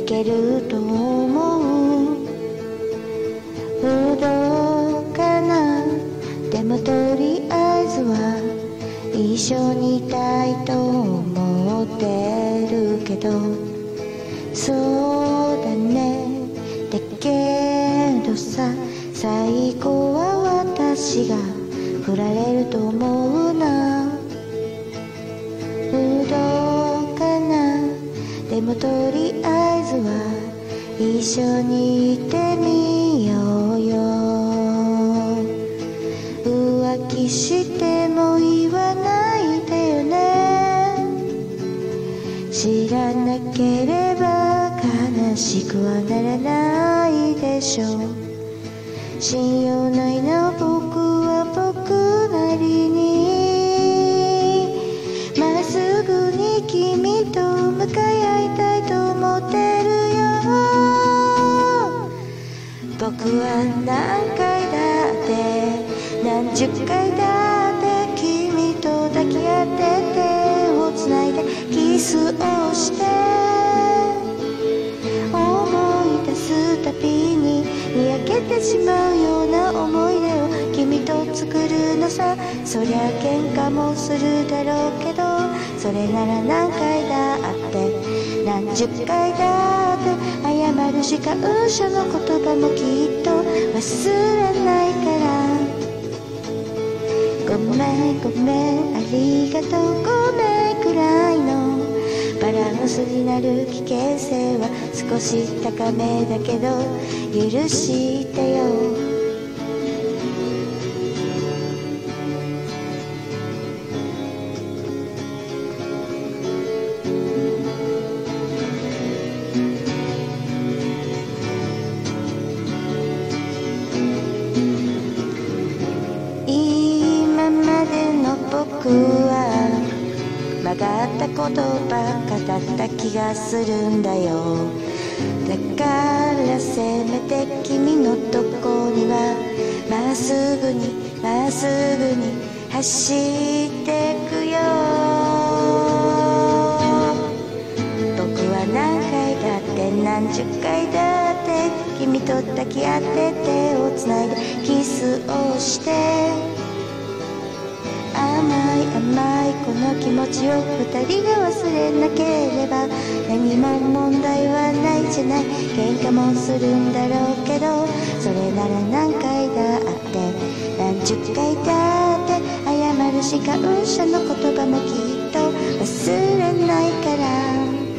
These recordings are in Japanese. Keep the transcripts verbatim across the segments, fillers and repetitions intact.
けると思う。不動かな、でもとりあえずは一緒にいたいと思ってるけど、そうだね、だけどさ、最後は私が振られると思うな。不動かな、でもとりあえずは一緒にいてみようよ。浮気しても言わないでよね。知らなければ悲しくはならないでしょう。信用ないの僕は僕なりに、まっすぐに君と向かい合いたいと思ってるよ。僕は何回だって何十回だって君と抱き合って手をつないでキスをして、思い出すたびににやけてしまうような思い出を君と作るのさ。そりゃ喧嘩もするだろうけど、それなら何回だって何十回だって謝るし感謝の言葉もきっと忘れないから。ごめんごめんありがとうごめんくらいのバランスになる危険性は少し高めだけど許してよ。今までの僕は曲がったことばっかだった気がするんだよ。だからせめて君のとこにはまっすぐにまっすぐに走ってくよ。僕は何回だって何十回だって君と抱き合って手をつないでキスをして、甘い甘いこの気持ちを二人が忘れなければ何も問題はないじゃない。喧嘩もするんだろうけど、それなら何回だって何十回だって謝るし感謝の言葉もきっと忘れないから。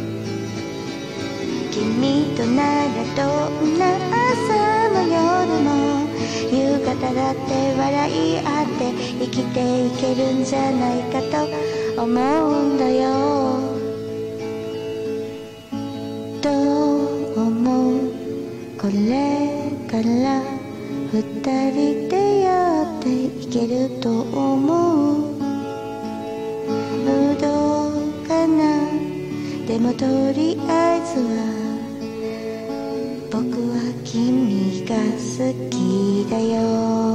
君とならどんな朝も夜も夕方だって笑い合って生きていけるんじゃないかと思うんだよ。どう思う？これから二人でやっていけると思う。不動かな、でもとりあえずは僕は君が好きだよ。